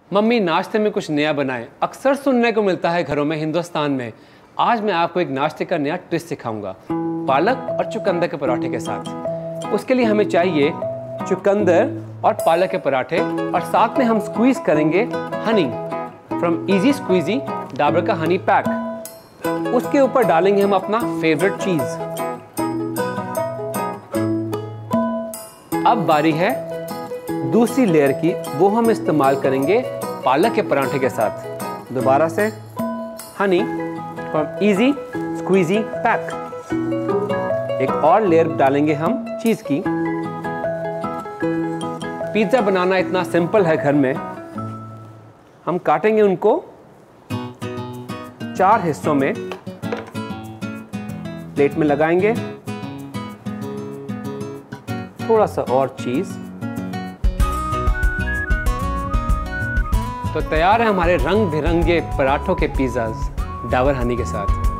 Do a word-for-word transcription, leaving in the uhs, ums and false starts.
Mummy नाश्ते में कुछ नया बनाए, अक्सर सुनने को मिलता है घरों में हिंदुस्तान में। आज मैं आपको एक नाश्ते का नया ट्विस्ट सिखाऊंगा, पालक और चुकंदर के पराठे के साथ। उसके लिए हमें चाहिए चुकंदर और पालक के पराठे, और साथ में हम स्क्वीज करेंगे honey from easy squeezy Dabur का हनी पैक। उसके ऊपर डालेंगे हम अपना फेवरेट चीज। अब बारी है दूसरी लेयर की, वो हम इस्तेमाल करेंगे पालक के पराठे के साथ। दोबारा से honey from easy squeezy pack. एक और लेयर डालेंगे हम चीज की। पिज्जा बनाना इतना सिंपल है घर में। हम काटेंगे उनको चार हिस्सों में, प्लेट में लगाएंगे, थोड़ा सा और चीज। तो तैयार है हमारे रंग बिरंगे पराठों के पिज्जाज डाबर हनी के साथ।